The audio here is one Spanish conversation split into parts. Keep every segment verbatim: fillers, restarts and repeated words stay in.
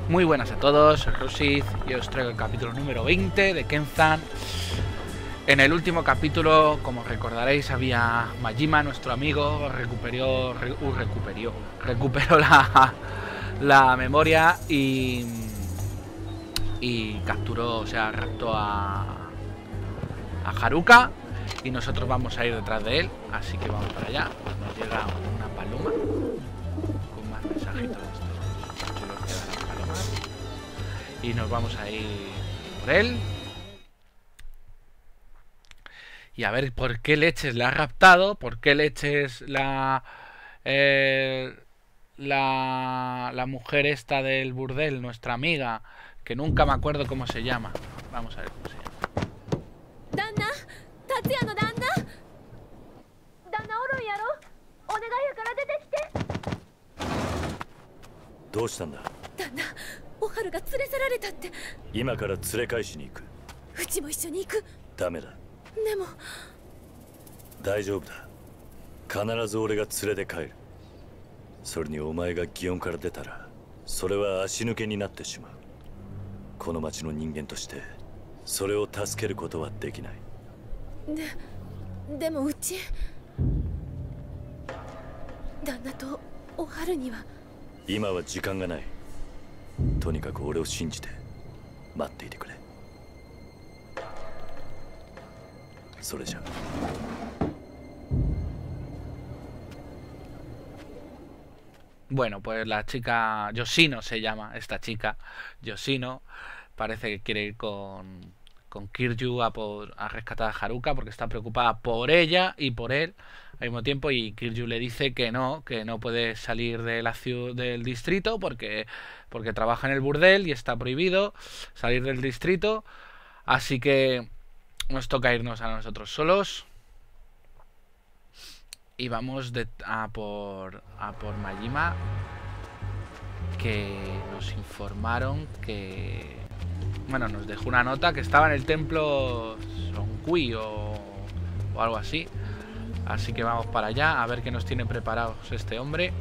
Muy buenas a todos, soy Rusid y os traigo el capítulo número veinte de Kenzan. En el último capítulo, como recordaréis, había Majima, nuestro amigo, recuperó, re, uh, recuperó, recuperó la, la memoria y, y capturó, o sea, raptó a, a Haruka y nosotros vamos a ir detrás de él, así que vamos para allá. Nos llega una paloma con más mensajitos de estos chulos que dan las palomas y nos vamos a ir por él. Y a ver por qué leches la ha raptado, por qué leches la, eh, la, la mujer esta del burdel, nuestra amiga, que nunca me acuerdo cómo se llama. Vamos a ver cómo se llama. Danna, Tatsuya no Danna. Dannaおるんやろ? Onegaiやから出てきて. どうしたんだ? Danna, おはるが連れ去られたって。 今から連れ返しに行く。 うちも一緒に行く。 ダメだ。 でも大丈夫だ。必ず俺が連れて帰る。それにお前が祇園から出たらそれは足抜けになってしまう。この町の人間としてそれを助けることはできない。 ででもうち旦那とおはるには。 今は時間がない。とにかく俺を信じて待っていてくれ。それじゃ。 Bueno, pues la chica Yoshino se llama, esta chica Yoshino, parece que quiere ir con, con Kiryu a, por, a rescatar a Haruka porque está preocupada por ella y por él al mismo tiempo, y Kiryu le dice que no, que no puede salir de la ciudad, del distrito porque, porque trabaja en el burdel y está prohibido salir del distrito, así que nos toca irnos a nosotros solos. Y vamos de, a, por, a por Majima, que nos informaron que... Bueno, nos dejó una nota que estaba en el templo Sonkui o, o algo así. Así que vamos para allá a ver qué nos tiene preparados este hombre.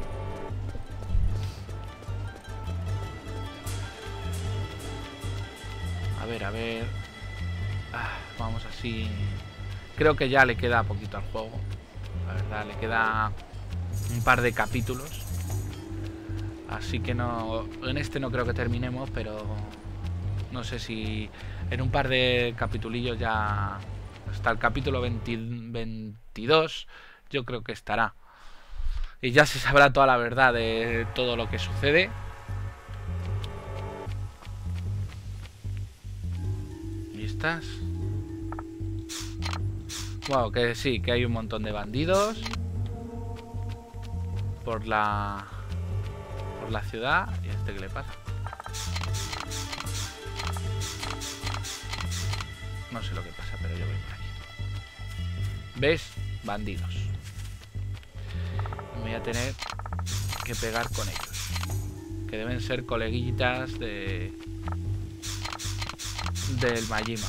A ver, a ver... Ah, vamos así... Creo que ya le queda poquito al juego. La verdad, le queda un par de capítulos. Así que no... En este no creo que terminemos, pero... No sé si en un par de capitulillos ya... Hasta el capítulo veinte, veintidós yo creo que estará. Y ya se sabrá toda la verdad de todo lo que sucede. ¿Listas? Wow, que sí, que hay un montón de bandidos por la por la ciudad. ¿Y a este qué le pasa? No sé lo que pasa, pero yo voy por aquí. ¿Ves? Bandidos. Me voy a tener que pegar con ellos, que deben ser coleguitas de del Majima.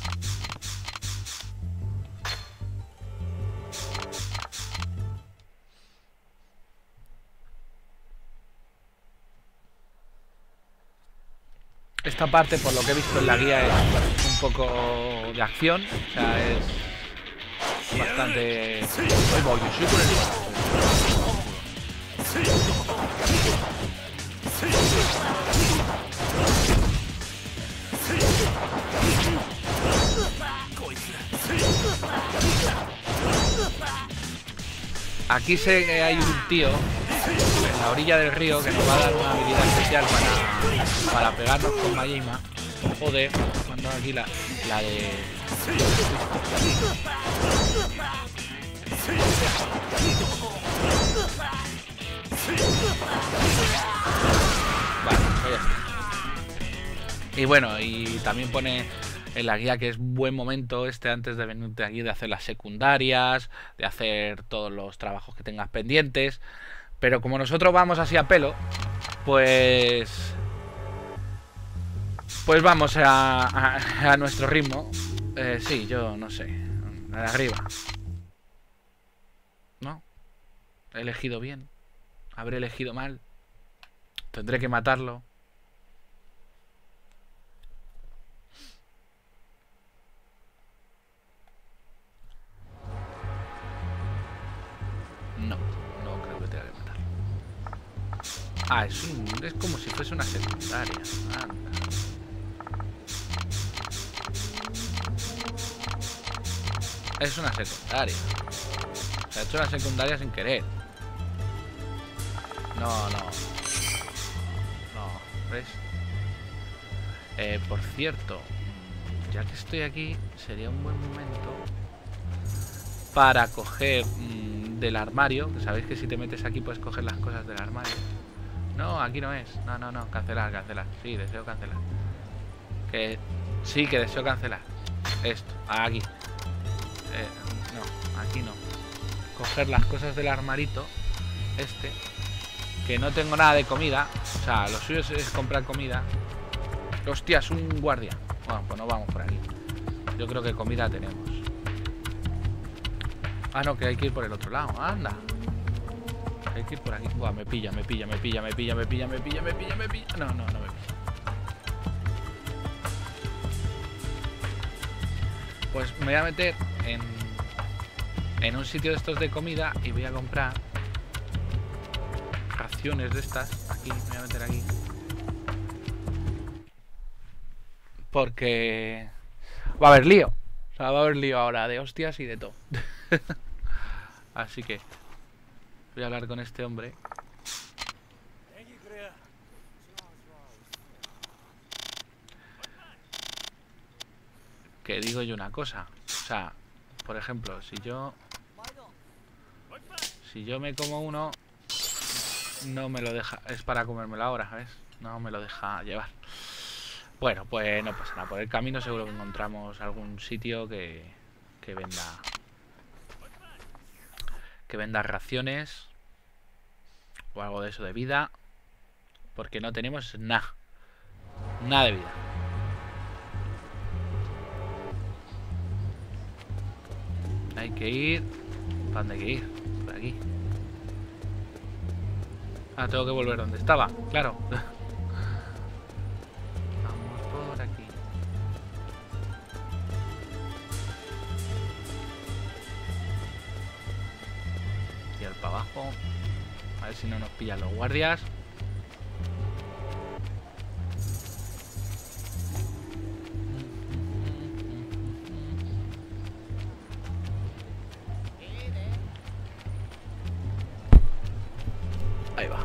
Esta parte, por lo que he visto en la guía, es un poco de acción, o sea, es bastante... ¡Ay, voy! Yo soy con el... Aquí sé que hay un tío en la orilla del río que nos va a dar una habilidad especial para, para pegarnos con Majima. Joder, mando aquí la, la de... Vale, pues ya está. Y bueno, y también pone en la guía que es buen momento este antes de venirte aquí, de hacer las secundarias, de hacer todos los trabajos que tengas pendientes. Pero como nosotros vamos así a pelo, pues... Pues vamos a, a, a nuestro ritmo. Eh, sí, yo no sé. De arriba. ¿No? ¿He elegido bien? ¿Habré elegido mal? ¿Tendré que matarlo? Ah, es, un, es como si fuese una secundaria. Anda. Es una secundaria. Se ha hecho la secundaria sin querer. No, no. No, ¿ves? Eh, por cierto, ya que estoy aquí, sería un buen momento para coger mmm, del armario. Que sabéis que si te metes aquí puedes coger las cosas del armario. No, aquí no es. No, no, no. Cancelar, cancelar. Sí, deseo cancelar. Que sí, que deseo cancelar. Esto, aquí. Eh, no, aquí no. Coger las cosas del armarito. Este. Que no tengo nada de comida. O sea, lo suyo es comprar comida. Hostias, un guardia. Bueno, pues no vamos por aquí. Yo creo que comida tenemos. Ah, no, que hay que ir por el otro lado. Anda. Hay que ir por aquí. Buah, me pilla, me pilla, me pilla, me pilla, me pilla, me pilla, me pilla, me pilla. No, no, no me pilla. Pues me voy a meter en, en un sitio de estos de comida y voy a comprar raciones de estas. Aquí, me voy a meter aquí. Porque va a haber lío. O sea, va a haber lío ahora de hostias y de todo. Así que voy a hablar con este hombre. Que digo yo una cosa. O sea, por ejemplo, si yo Si yo me como uno, no me lo deja. Es para comérmelo ahora, ¿ves? No me lo deja llevar. Bueno, pues no pasa nada. Por el camino seguro que encontramos algún sitio que, que venda Que venda raciones o algo de eso de vida. Porque no tenemos nada. Nada de vida. Hay que ir. ¿Para dónde hay que ir? Por aquí. Ah, tengo que volver donde estaba, claro. Vamos por aquí. Y al para abajo. A ver si no nos pillan los guardias. Ahí va.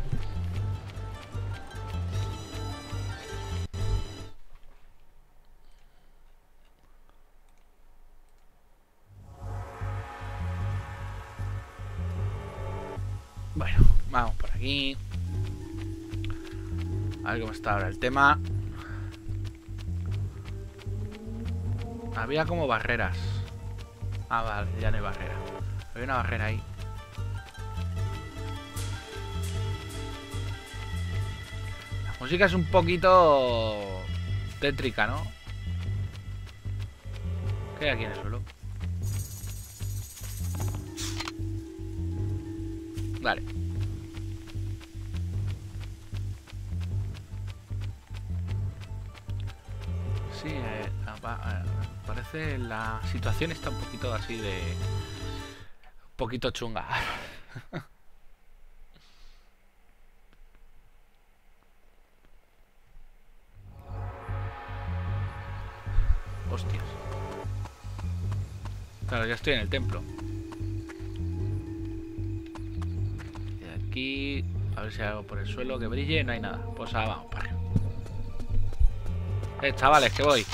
Bueno, vamos por aquí. A ver cómo está ahora el tema. Había como barreras. Ah, vale, ya no hay barrera. Había una barrera ahí. La música es un poquito tétrica, ¿no? ¿Qué hay aquí en el suelo? Vale. Sí, eh, eh, parece la situación está un poquito así de... Un poquito chunga. Hostias. Claro, ya estoy en el templo. Y aquí... A ver si hay algo por el suelo que brille. No hay nada. Pues ahora vamos para arriba. Eh, chavales, que voy.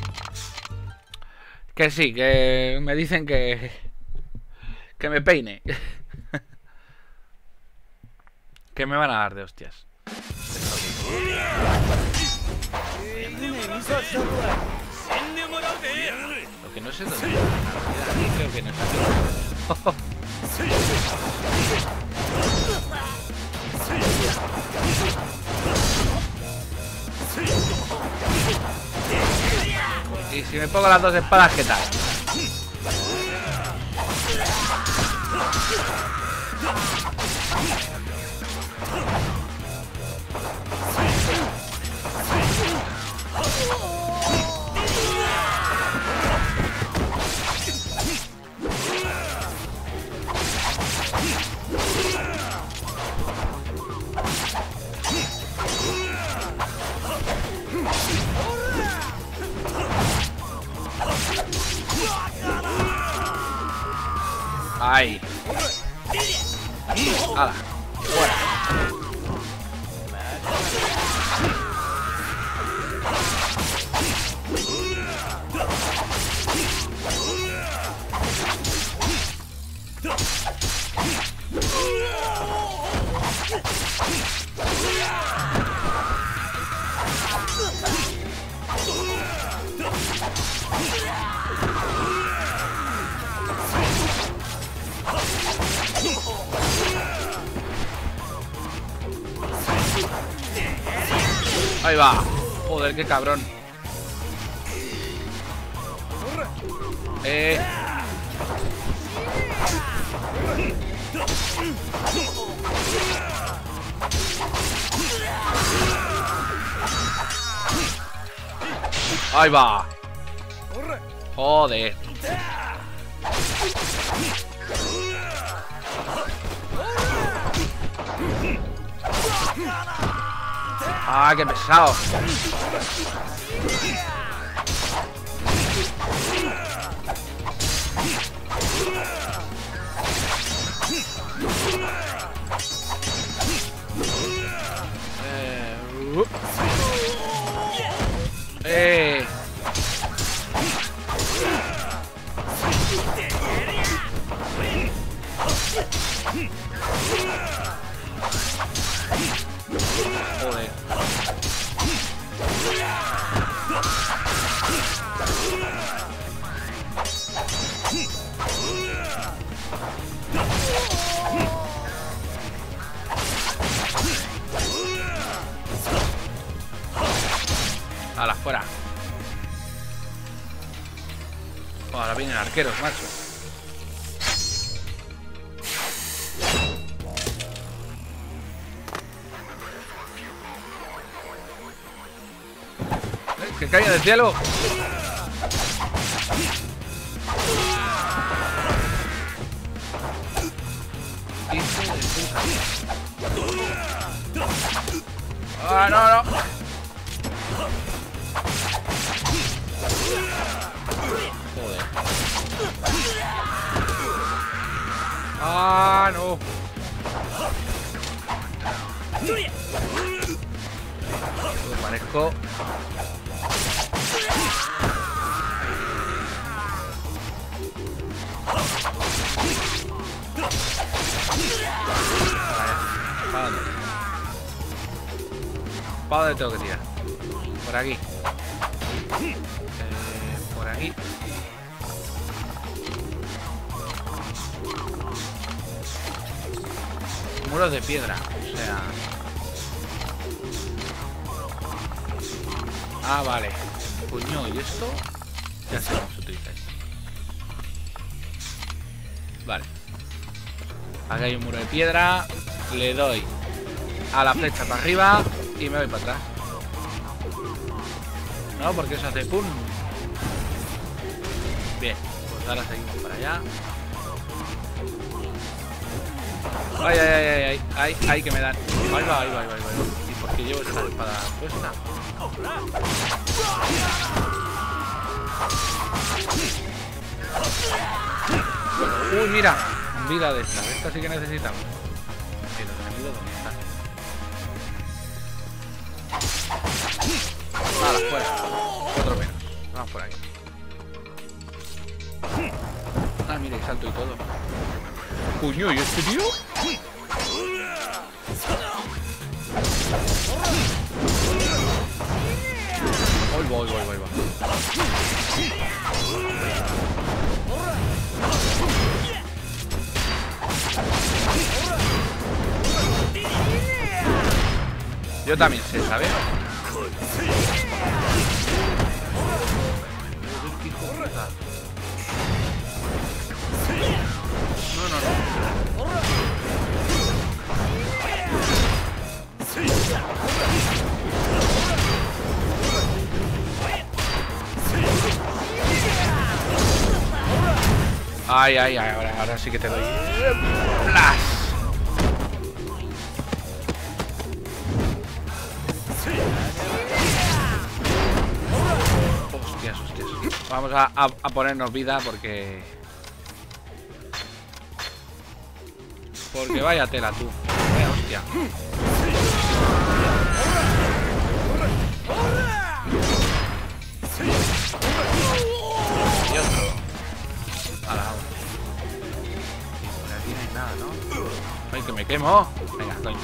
Que sí, que me dicen que... Que me peine. Que me van a dar de hostias. Lo que no sé dónde está. Aquí creo que no está. Y si me pongo las dos espadas, ¿qué tal? Ahí. ¡Hala! ¡Fuera! Ahí va. Joder, qué cabrón. Eh. Ahí va. Joder. Ah, qué pesado. Eh. Uh. Eh. Joder. Hala, fuera. Oh, ahora vienen arqueros, macho. Eh, ¡que caiga del cielo! Hijo de puta. ¡Ah, no, no! Joder. ¡Ah, no! Me parezco... ¿Para dónde? ¿Para dónde tengo que tirar? Por aquí. Eh, por aquí. Muros de piedra, o sea... Ah, vale. Coño, ¿y esto? Ya sé cómo se utiliza esto. Vale. Aquí hay un muro de piedra. Le doy a la flecha para arriba y me voy para atrás. No, porque eso hace pum. Bien, pues ahora seguimos para allá. Ay, ay, ay, ay, ay, ay, ay, que me dan. Ahí va, ahí va, ahí va, ahí va. ¿Y por qué llevo esta espada puesta? Bueno, uy, mira, vida de esta. Esta sí que necesitamos. ¿Y los enemigos dónde están? Nada, fuera. Otro menos. Vamos por ahí. Ah, mira, y salto y todo. Coño, ¿y este tío? Voy, voy, voy, voy, voy. Yo también sé, ¿sabes? No, no, no. Ay, ay, ay, ahora, ahora sí que te doy. ¡Plas! Hostias, hostias. Vamos a, a, a ponernos vida porque... Porque vaya tela tú. Vaya hostia. Y otro. Ala, vamos. Por aquí no hay nada, ¿no? ¡Ay, que me quemo! Venga, coño.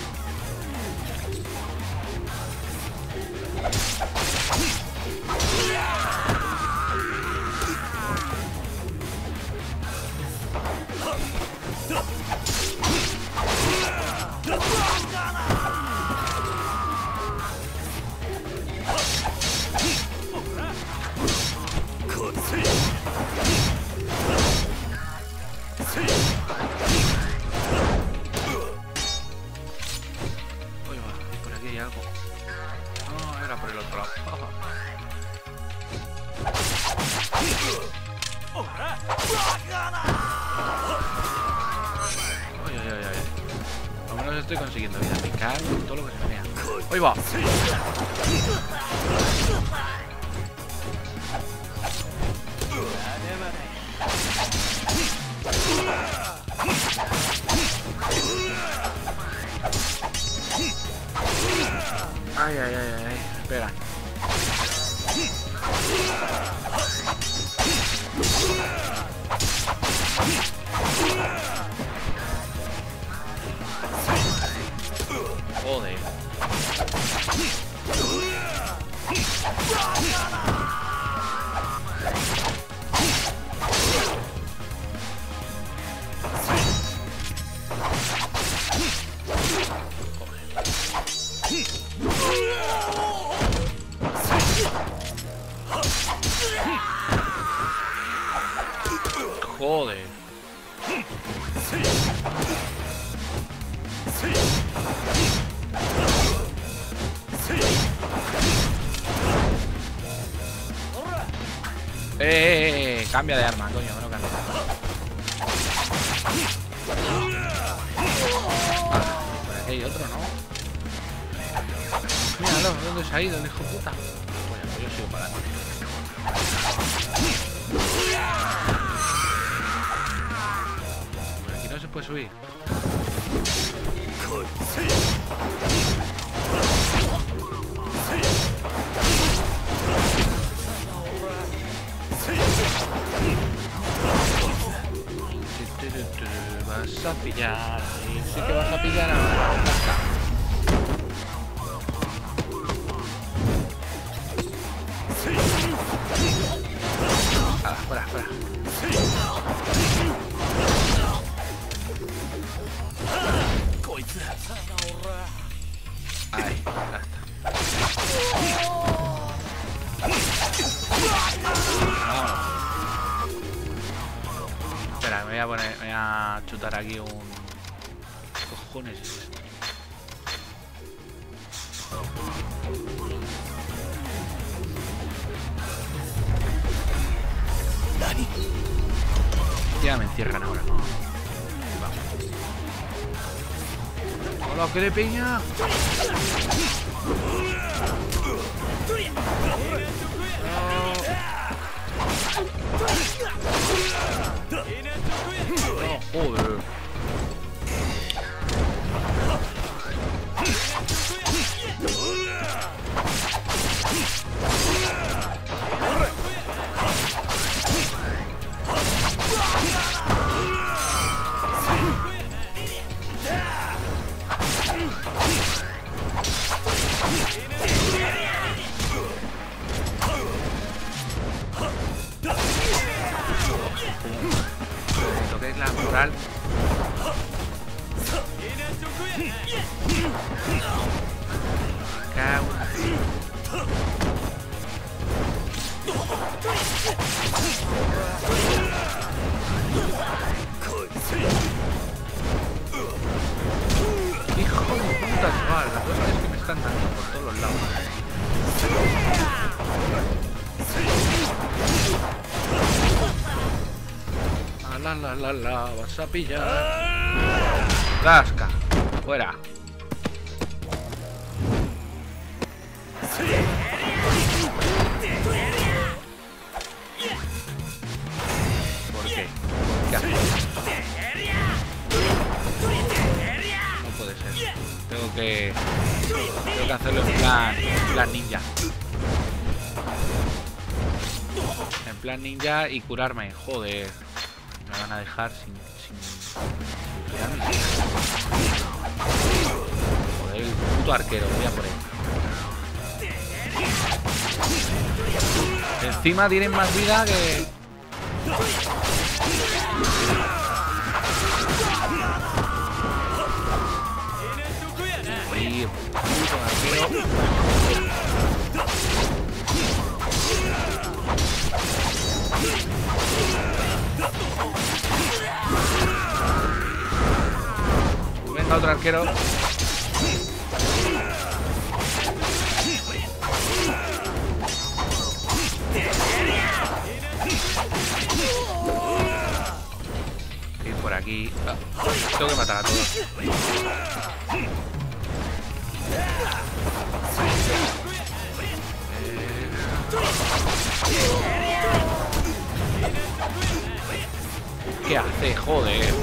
Uy, va, por aquí hay algo. No, era por el otro lado. Ay, ay, ay, ay. Por lo menos estoy consiguiendo vida. Me cago en todo lo que se venía. ¡Uy, va! Ay, ay, ay, ay, espera. Joder. Joder. Eh, eh, eh, cambia de arma, coño, que no cambia de arma. Ah, por aquí hay otro, ¿no? Míralo, ¿dónde se ha ido el hijo puta? Bueno, pues yo sigo para adelante. Por aquí no se puede subir. Vas a pillar. Sí que vas a pillar ahora. Ya está. Ah, fuera, fuera. Ahí, ya está. Vámonos. Espera, me voy a poner, me voy a chutar aquí un... ¿Qué cojones es esto? Dani. Ya me encierran ahora. Vamos. ¡Hola, qué de peña! No, joder. Lo que es la moral. Cago. Hijo de puta, chaval. Las cosas es que me están dando por todos los lados. La la la la, vas a pillar. Zasca, fuera. ¿Por qué? ¿Qué haces? para hacerlo en plan, en plan ninja. En plan ninja y curarme. Joder. Me van a dejar sin... sin... Joder, el puto arquero. Voy a por él. Encima tienen más vida que... Uy, puto arquero. Venga, otro arquero. Y por aquí. Ah, tengo que matar a todos. ¿Qué hace? Joder.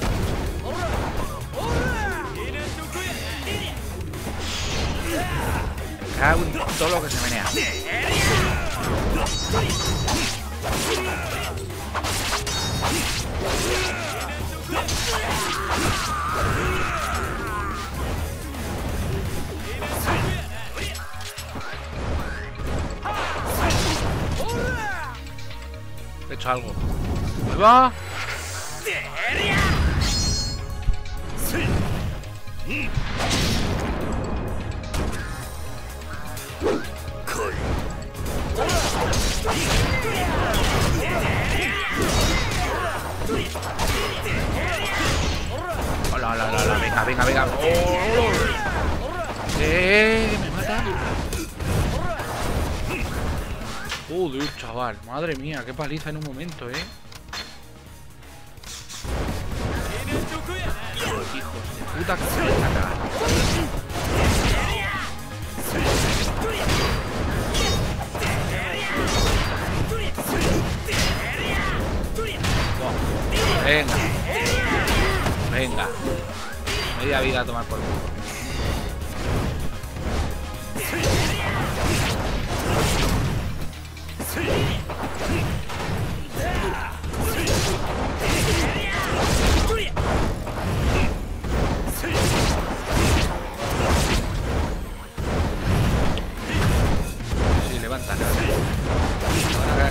Me cago en todo lo que se menea. He hecho algo. ¡Ahí va! Hola, hola, hola, hola, venga, venga, venga. Oh. Eh, me mata. Joder, chaval. Madre mía, qué paliza en un momento, eh. Hijos de puta que se me está cagando. Venga. Venga. Media vida a tomar por culo. Sí, levanta, levanta. Ahora,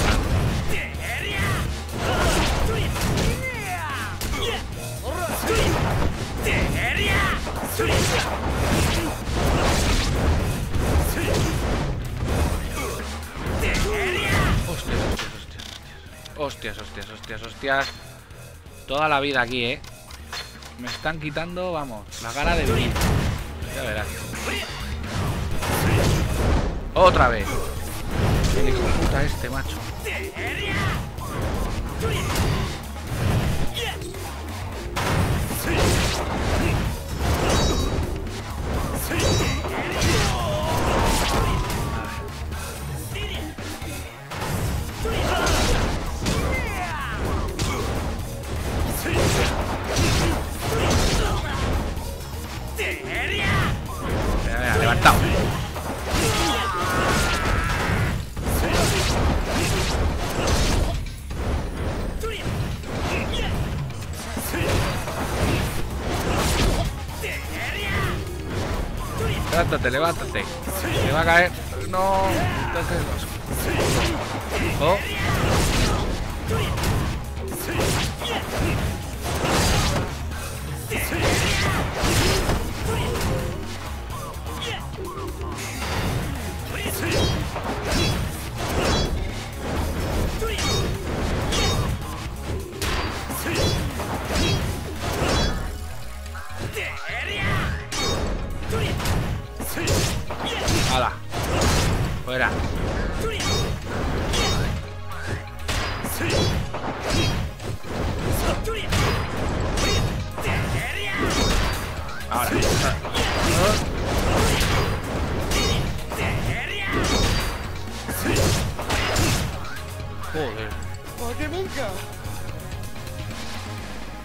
Hostias, hostias, hostias, hostias. Toda la vida aquí, eh. Me están quitando, vamos, la gana de vivir. Ya verás. Otra vez. El hijo de puta este, macho. Levantado. Levántate, levántate. Se va a caer. No. Entonces los. Oh. ¡Hala! Fuera. Ahora. Joder.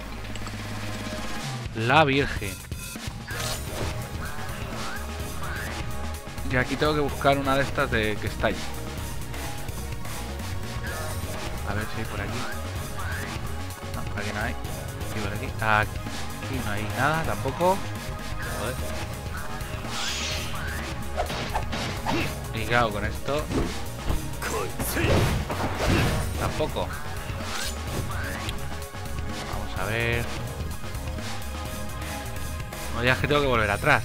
La Virgen. Y aquí tengo que buscar una de estas de que está allí. A ver si hay por aquí. No, por aquí no hay. Aquí por aquí. Aquí no hay nada tampoco. Joder. Y claro, con esto tampoco. Vamos a ver. No, ya es que tengo que volver atrás.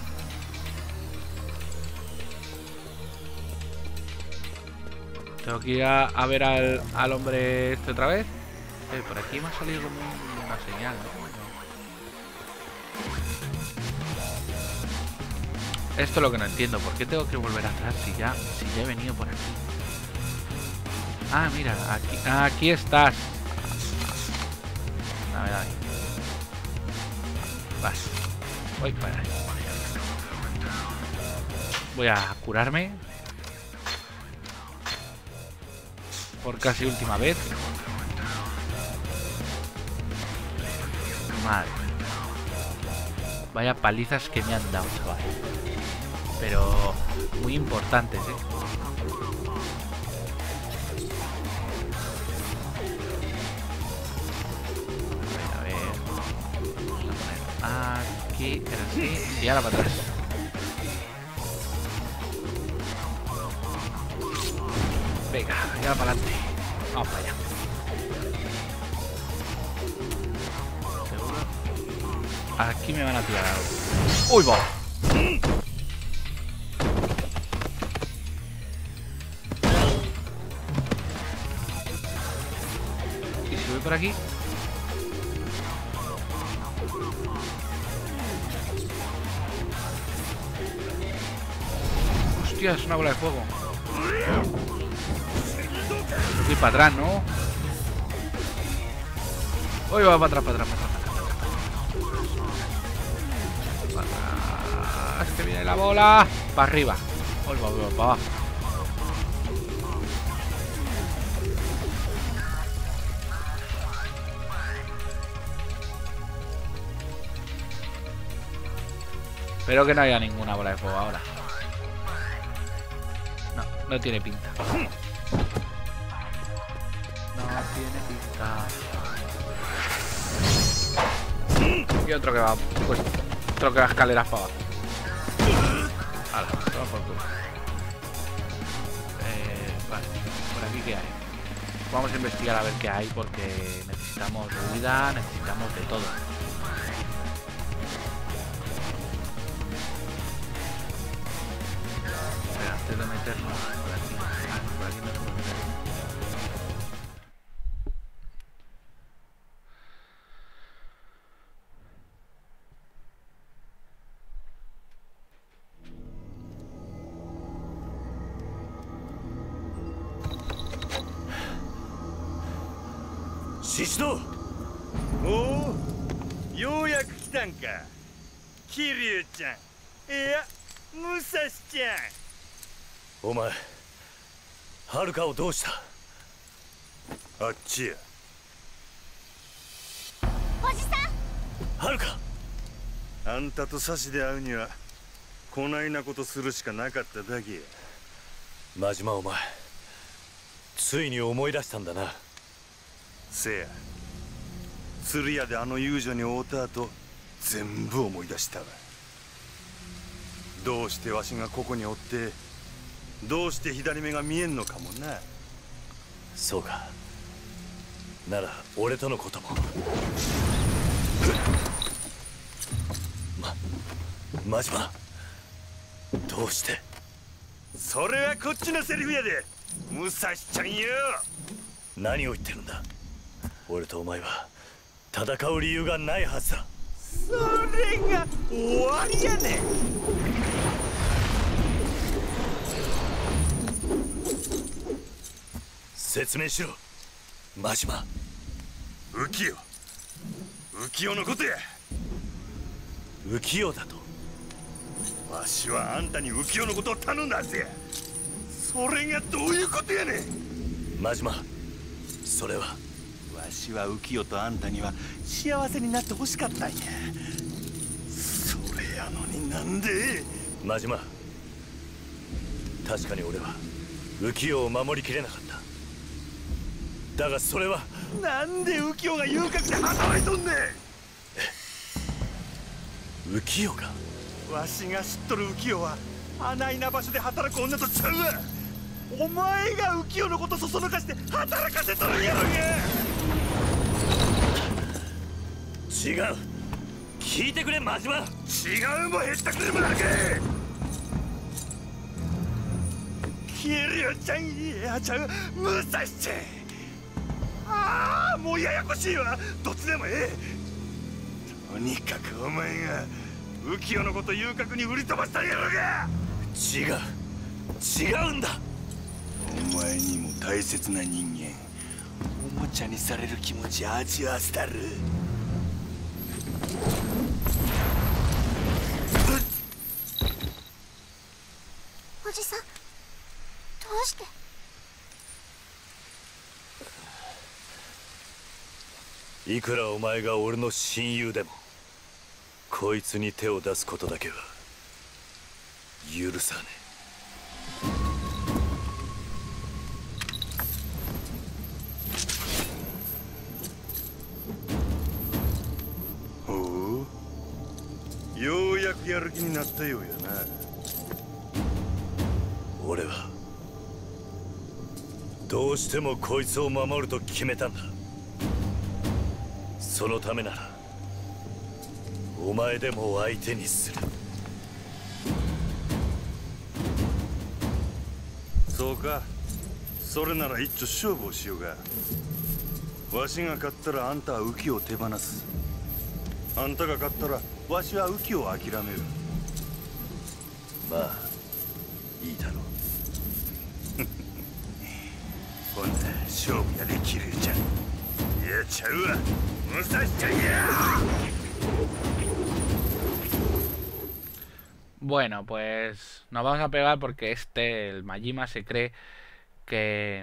Tengo que ir a, a ver al, al hombre este otra vez. Eh, por aquí me ha salido como una señal, ¿no? Esto es lo que no entiendo. ¿Por qué tengo que volver atrás si ya, si ya he venido por aquí? Ah, mira, aquí, aquí estás. Dame, dame. Vas. Voy para ahí. Voy a curarme. Por casi última vez. Madre. Vaya palizas que me han dado, chaval. Pero muy importantes, ¿eh? A ver, a ver. Vamos a poner aquí, era así, y ahora para atrás. Venga, y ahora para adelante. Vamos para allá. Seguro. Aquí me van a tirar algo. ¡Uy, va! Por aquí. Hostia, es una bola de fuego. Estoy para atrás, ¿no? Uy, va para atrás, para atrás, para atrás, para atrás. Para atrás, que viene la bola. Para arriba. Uy, va, va, para abajo. Espero que no haya ninguna bola de fuego ahora. No, no tiene pinta. No tiene pinta. Y otro que va, pues, otro que va escaleras para abajo. Hala, toma por culo. Eh, vale, por aquí qué hay. Vamos a investigar a ver qué hay porque necesitamos huida, necesitamos de todo. De meternos por aquí. Ah, por aquí no se puede meter. Shishido! Oh, ようやく来たんか。桐生ちゃん。いや、武蔵ちゃん。 お前、はるかをどうした？ あっちや。 おじさん。 はるか。 あんたと差しで会うにはこないなことするしかなかっただけや。 真島、お前ついに思い出したんだな。 せや、鶴屋であの遊女に会うた後全部思い出したわ。どうしてわしがここにおってどうして左目が見えんのかもな。 そうか。なら俺とのことも。ま、真島、どうして？ それはこっちのセリフやで、武蔵ちゃんよ。 何を言ってるんだ。俺とお前は戦う理由がないはずだ。 それが終わりやねん。 説明しろ、真島。 浮世、浮世のことや。 浮世だと？ わしはあんたに浮世のことを頼んだはずや。それがどういうことやねん。 真島、それは。 わしは浮世とあんたには幸せになってほしかったんや。それやのになんで。 真島、 確かに俺は浮世を守りきれなかった。だがそれはなんで浮世が遊郭で働いとんねん。浮世がわしが知っとる浮世はあないな場所で働く女とちゃうわ。お前が浮世のことそそのかして働かせとるんやろが。 違う、聞いてくれ真島。 違うもへったくれもなけ。キリオちゃん、いやちゃう武蔵ちゃん。ああもうややこしいわ。どっちでもええ。とにかくお前が浮世のこと遊郭に売り飛ばしたんやろが。 違う違うんだ。 お前にも大切な人間おもちゃにされる気持ち味わわせたる。 おじさんどうして。 いくらお前が俺の親友でもこいつに手を出すことだけは許さねえ。 ほう、ようやくやる気になったようやな。 俺はどうしてもこいつを守ると決めたんだ。そのためならお前でも相手にする。 そうか、それなら一丁勝負をしようが。わしが勝ったらあんたは浮世を手放す。あんたが勝ったらわしは浮世を諦める。 まあいいだろう。 ほんなら勝負やでキリュウちゃん。やっちゃうわ武蔵ちゃんや。 Bueno, pues nos vamos a pegar porque este, el Majima, se cree que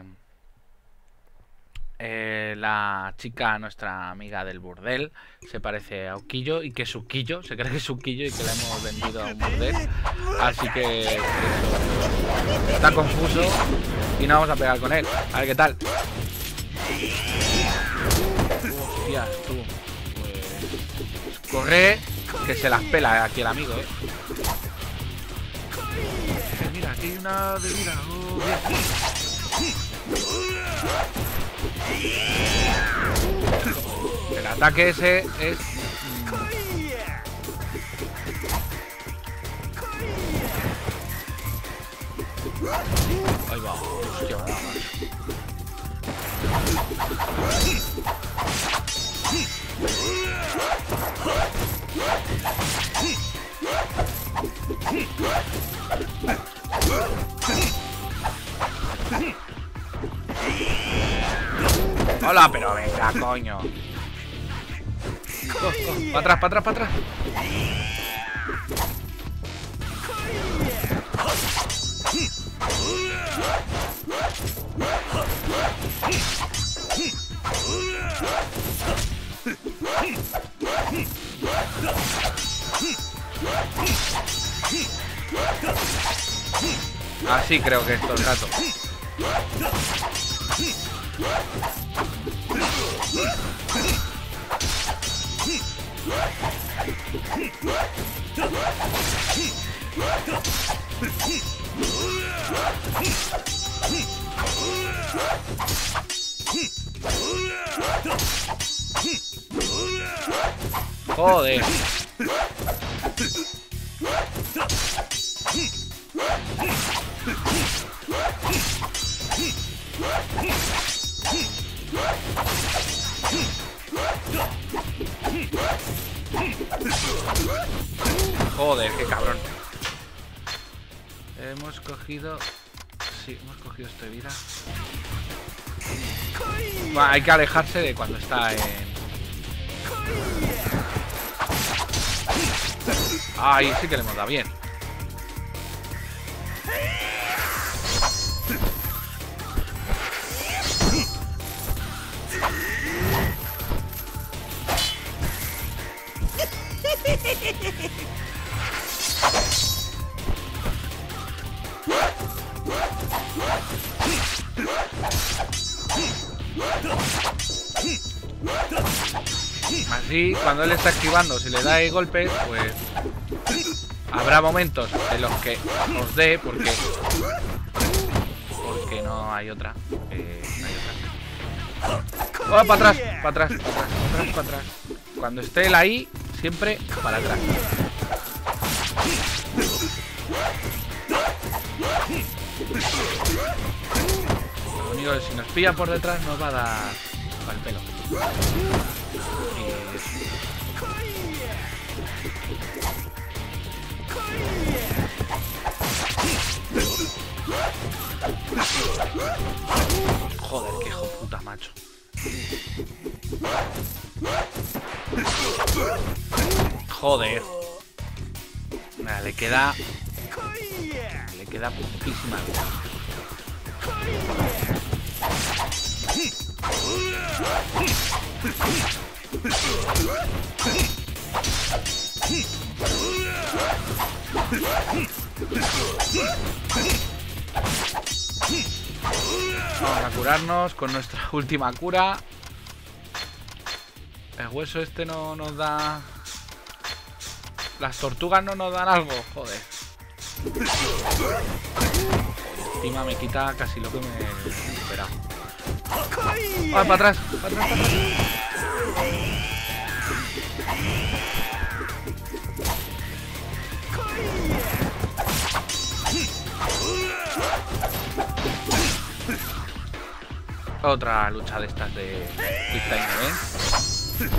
eh, la chica, nuestra amiga del burdel, se parece a Ukiyo y que es Ukiyo, se cree que es Ukiyo y que la hemos vendido a un burdel. Así que eso, está confuso y no vamos a pegar con él. A ver qué tal. Hostias, tú. Pues, corre, que se las pela aquí el amigo, eh. Mira, aquí hay una bebida. Oh, el ataque ese es... Ahí va. Hostia, va. Hola, pero venga, coño. Oh, oh, para atrás, para atrás, para atrás. Así creo que es todo el rato. Joder. Joder, qué cabrón. Hemos cogido... Sí, hemos cogido esta vida. Bueno, hay que alejarse de cuando está en... Ahí sí que le hemos dado bien. Así, cuando él está esquivando, si le dais golpes, pues habrá momentos en los que os dé, porque porque no hay otra. Eh, no hay otra. ¡Oh, para atrás! Para atrás, para atrás, para atrás, para atrás. Cuando esté él ahí, siempre para atrás. Lo único es que si nos pilla por detrás nos va a dar al pelo. Y... Joder, qué hijo puta, macho. Joder. Nada, le queda... Le queda poquísima vida. Vamos a curarnos con nuestra última cura. El hueso este no nos da... Las tortugas no nos dan algo, joder. Encima me quita casi lo que me esperaba. ¡Ah, para atrás! ¡Para atrás, para atrás! Otra lucha de estas de Big Time Event.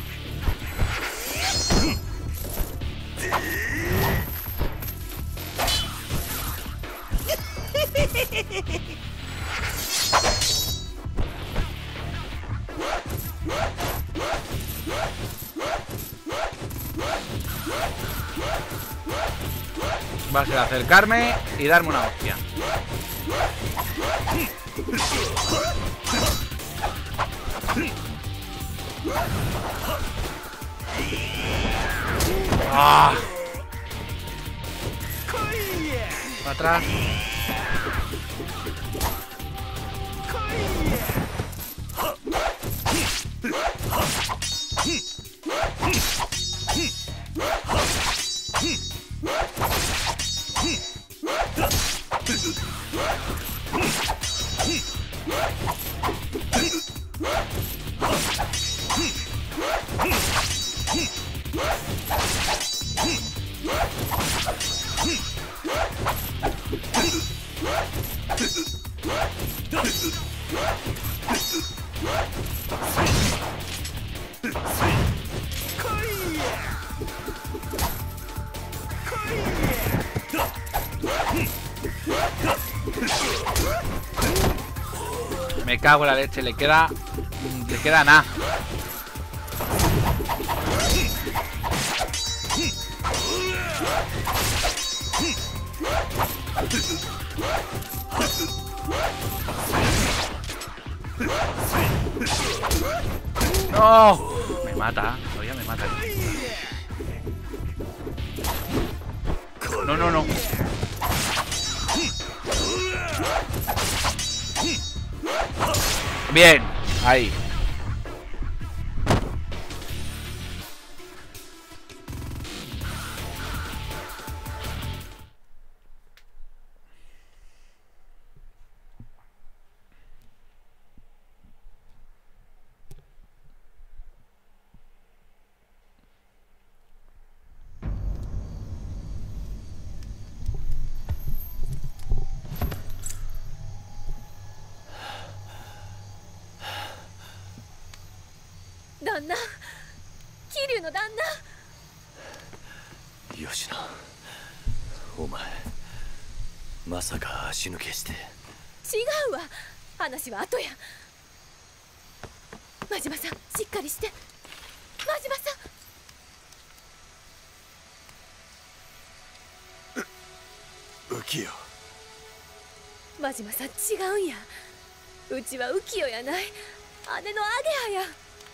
Va a ser acercarme y darme una hostia. ¡Ah! Para atrás. Me cago en la leche, le queda... Le queda nada. ¡No! Me mata, todavía me mata. No, no, no. Bien, ahí. Danna, Kiryuの旦那。 吉野、お前まさか足抜けして。 違うわ、話は後や。真島さん、しっかりして。真島さん。浮世。 真島さん、違うんや。うちは浮世やない、姉のアゲハや。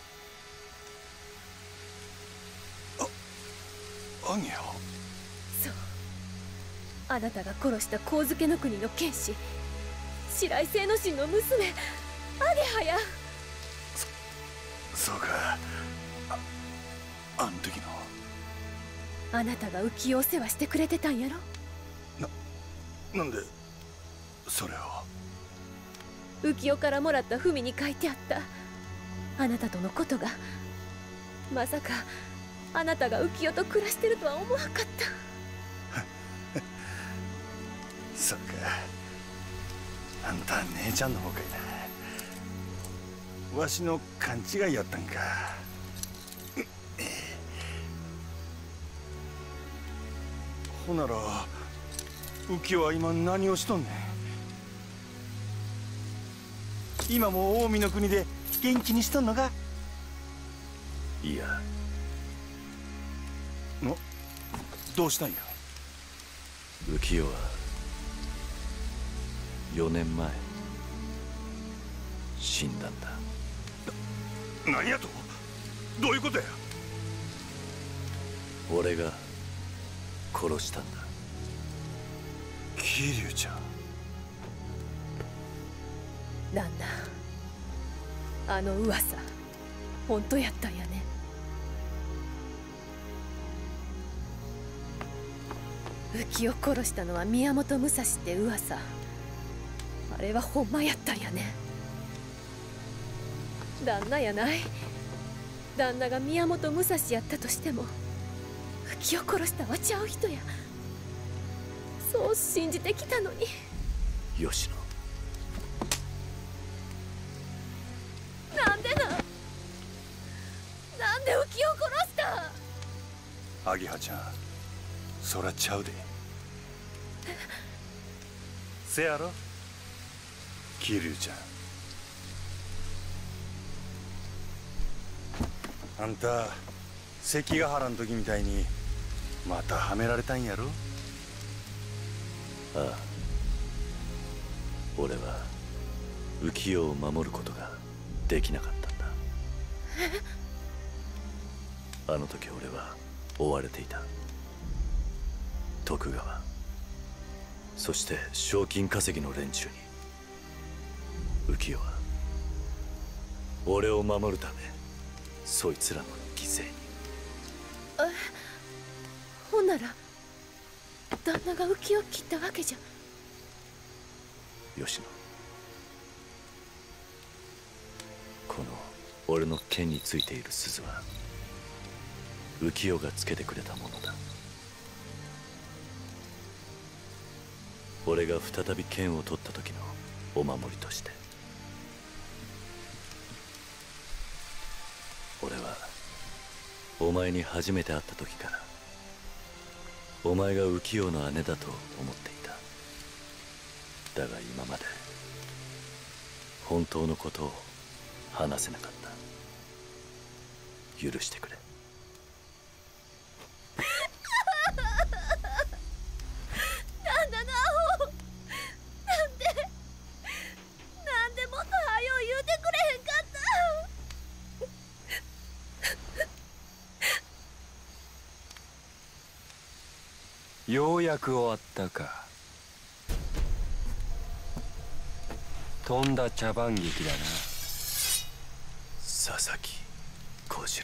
アゲハ。 そう、あなたが殺した上野の国の剣士白井聖之進の娘アゲハや。 そそうか。 あの時の。 あなたが浮世をお世話してくれてたんやろ。 な、なんでそれを。 浮世からもらった文に書いてあったあなたとのことが、まさかあなたが浮世と暮らしてるとは思わんかった。 そっか、あんたは姉ちゃんの方かいな。わしの勘違いやったんか。ほなら浮世は今何をしとんねん。今も近江の国で元気にしとんのか。 いや。 のどうしたんや。 浮世はよねんまえ死んだんだ。 な、何やと。どういうことや。 俺が殺したんだ。 桐生ちゃん。 旦那、あの噂本当やったんやね。浮世を殺したのは宮本武蔵って噂、あれはほんまやったんやね。旦那やない。旦那が宮本武蔵やったとしても浮世を殺したんはちゃう人や、そう信じてきたのに。 吉野、 なんでな、なんで浮世を殺したん。 アゲハちゃん、そらちゃうで。せやろ桐生ちゃん。あんた関ヶ原の時みたいにまたはめられたんやろ。 ああ、俺は浮世を守ることができなかったんだ。あの時俺は追われていた。徳川、そして賞金稼ぎの連中に。浮世は俺を守るためそいつらの犠牲に。 え、ほんなら旦那が浮世を切ったわけじゃ。 吉野、この俺の剣についている鈴は浮世がつけてくれたものだ。俺が再び剣を取った時のお守りとして。俺はお前に初めて会った時からお前が浮世の姉だと思っていた。だが今まで本当のことを話せなかった。許してくれ。 旦那のアホ、なんでなんでもっと早う言うてくれへんかった。 ようやく終わったか。とんだ茶番劇だな。 佐々木小次郎。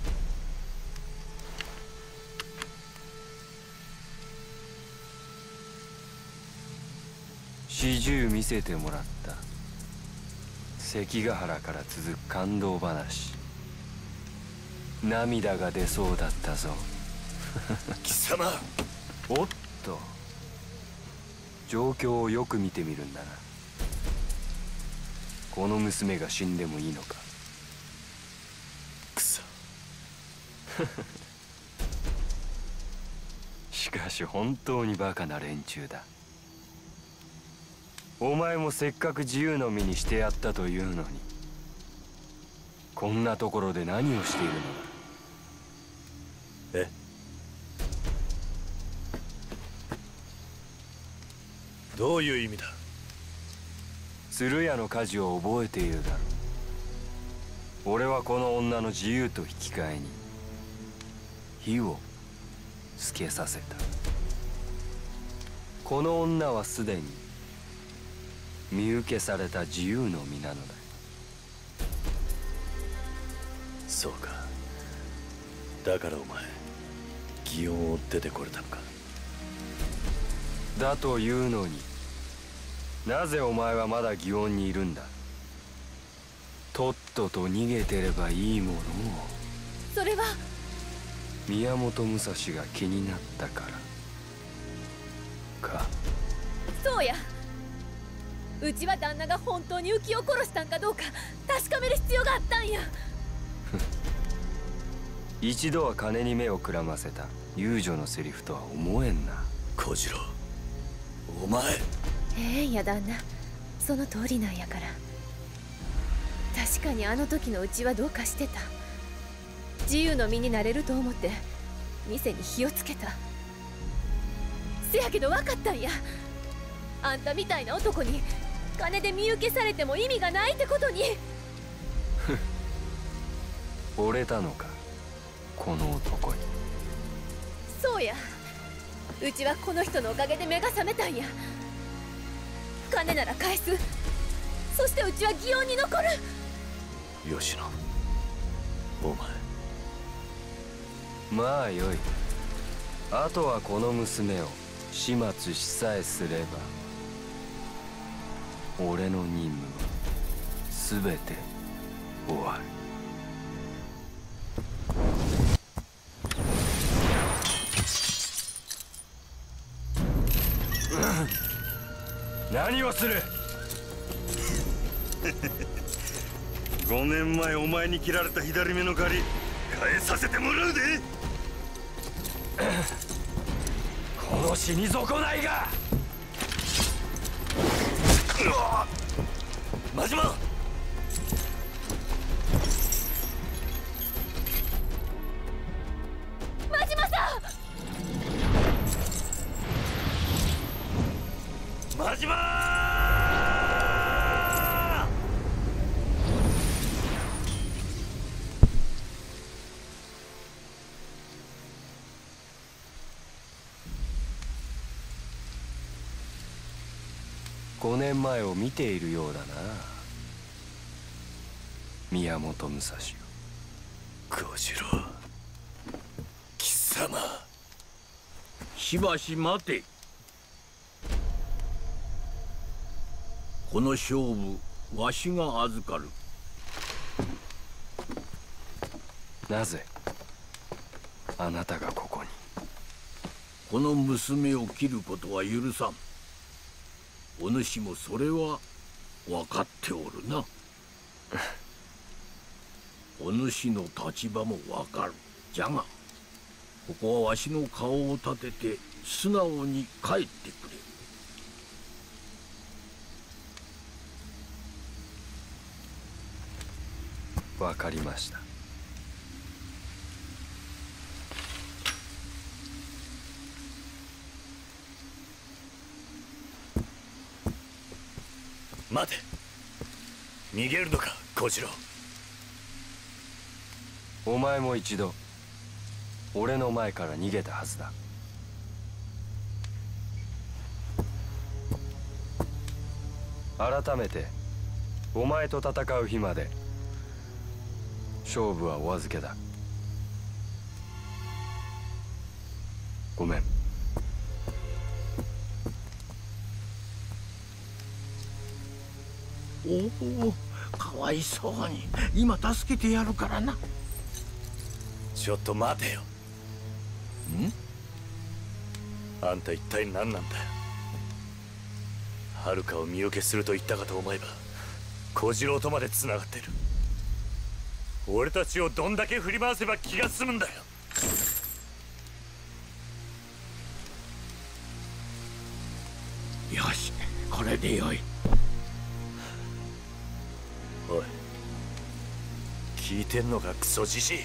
始終見せてもらった。関ヶ原から続く感動話。涙が出そうだったぞ。 貴様。 おっと、状況をよく見てみるんだな。この娘が死んでもいいのか。 くそ。 しかし本当にバカな連中だ。お前もせっかく自由の身にしてやったというのに、こんなところで何をしているのだ。 え、どういう意味だ。 鶴屋の火事を覚えているだろう。俺はこの女の自由と引き換えに火をつけさせた。この女はすでに身請けされた自由の身なのだ。 そうか。 だからお前祇園を出てこれたのか。 だというのになぜお前はまだ祇園にいるんだ。とっとと逃げてればいいものを。 それは宮本武蔵が気になったからか。 そうや。うちは旦那が本当に浮世を殺したんかどうか確かめる必要があったんや。 一度は金に目をくらませた遊女のセリフとは思えんな。 小次郎、お前。 ええんや旦那、その通りなんやから。確かにあの時のうちはどうかしてた。自由の身になれると思って店に火をつけた。せやけど分かったんや。あんたみたいな男に金で身請けされても意味がないってことに。 惚れたのかこの男に。 そうや。うちはこの人のおかげで目が覚めたんや。金なら返す。そしてうちは祇園に残る。 吉野、お前。 まあよい。あとはこの娘を始末しさえすれば俺の任務は全て終わる。何をする。 ごねんまえお前に切られた左目の借り返させてもらうで。 この死に損ないが。 真島。 真島さん。 真島ごねんまえを見ているようだな宮本武蔵よ。 小次郎、貴様。 しばし待て。この勝負わしが預かる。 なぜあなたがここに。 この娘を切ることは許さん。お主もそれは分かっておるな。お主の立場も分かる。じゃがここはわしの顔を立てて素直に帰ってくれ。 わかりました。 待て。逃げるのか小次郎。 お前も一度俺の前から逃げたはずだ。改めてお前と戦う日まで勝負はお預けだ。ごめん。 おお、かわいそうに。今助けてやるからな。 ちょっと待てよ。 ん？ あんた一体何なんだよ。遥を身請けすると言ったかと思えば小次郎とまでつながってる。俺たちをどんだけ振り回せば気が済むんだよ。 よし、これでよい。 おい、聞いてんのかクソじじい。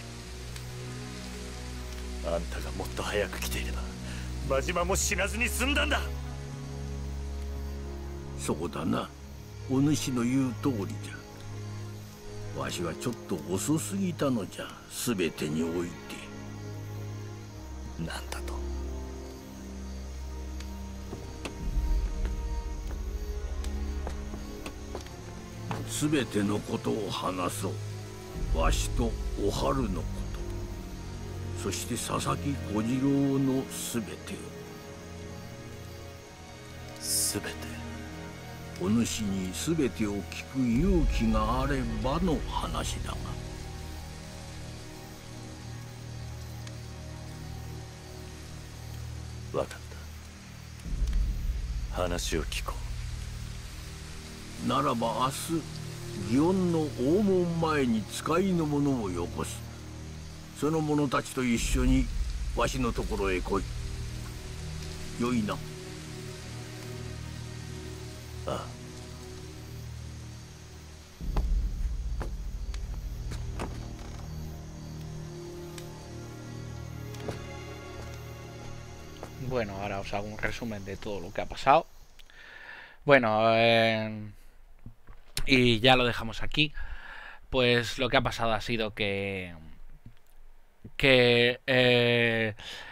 あんたがもっと早く来ていれば真島も死なずに済んだんだ。 そうだな。お主の言う通りじゃ。わしはちょっと遅すぎたのじゃ。全てにおいて。 なんだと。 全てのことを話そう。わしとお春のこそして佐々木小次郎のすべてを。 すべて。 お主にすべてを聞く勇気があればの話だが。 分かった。話を聞こう。ならば明日祇園の大門前に使いの者をよこす。その者たちと一緒にわしのところへ来い。よいな。 ああ。 Bueno, ahora os hago un resumen de todo lo que ha pasado. Bueno, eh, y ya lo dejamos aquí. Pues lo que ha pasado ha sido que que eh,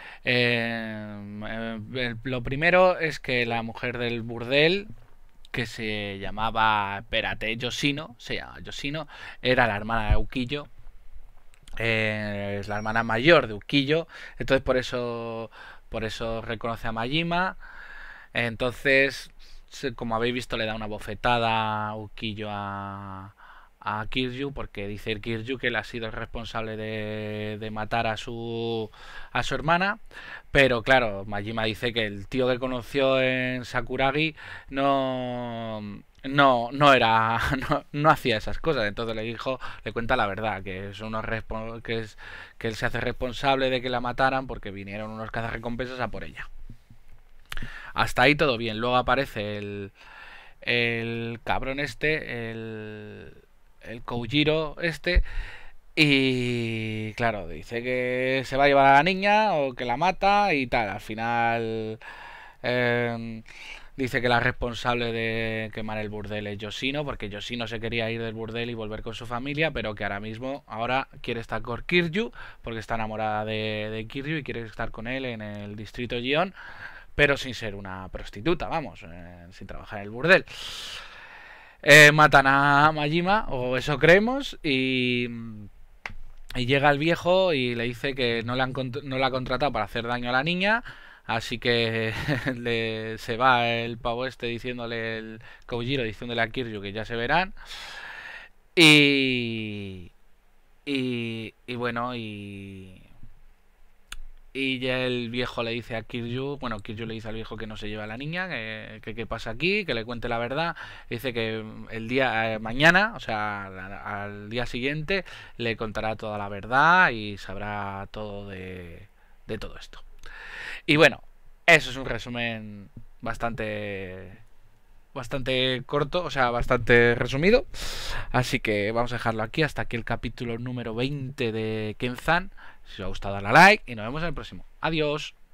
eh, eh, lo primero es que la mujer del burdel, que se llamaba, espérate, Yoshino, se llama Yoshino, era la hermana de Ukillo, eh, es la hermana mayor de Ukillo, entonces por eso por eso reconoce a Majima. Entonces, como habéis visto, le da una bofetada a Ukillo a a Kiryu, porque dice Kiryu que él ha sido el responsable de, de matar a su a su hermana, pero claro, Majima dice que el tío que conoció en Sakuragi no no no era no, no hacía esas cosas. Entonces le dijo, le cuenta la verdad, que es unos que es que él se hace responsable de que la mataran porque vinieron unos cazarrecompensas a por ella. Hasta ahí todo bien. Luego aparece el el cabrón este, el el Koujiro este, y claro, dice que se va a llevar a la niña o que la mata y tal. Al final eh, dice que la responsable de quemar el burdel es Yoshino, porque Yoshino se quería ir del burdel y volver con su familia, pero que ahora mismo ahora quiere estar con Kiryu porque está enamorada de, de Kiryu y quiere estar con él en el distrito Gion, pero sin ser una prostituta, vamos, eh, sin trabajar en el burdel. Eh, matan a Majima, o eso creemos, y, y llega el viejo y le dice que no le, han, no le ha contratado para hacer daño a la niña, así que le, se va el pavo este diciéndole, el Koujiro diciéndole a Kiryu que ya se verán, y, y, y bueno, y... Y ya el viejo le dice a Kiryu, bueno, Kiryu le dice al viejo que no se lleva a la niña, que, que qué pasa aquí, que le cuente la verdad. Dice que el día eh, mañana, o sea, al, al día siguiente, le contará toda la verdad y sabrá todo de, de todo esto. Y bueno, eso es un resumen bastante bastante corto, o sea, bastante resumido. Así que vamos a dejarlo aquí. Hasta aquí el capítulo número veinte de Kenzan. Si os ha gustado, dale a like y nos vemos en el próximo. Adiós.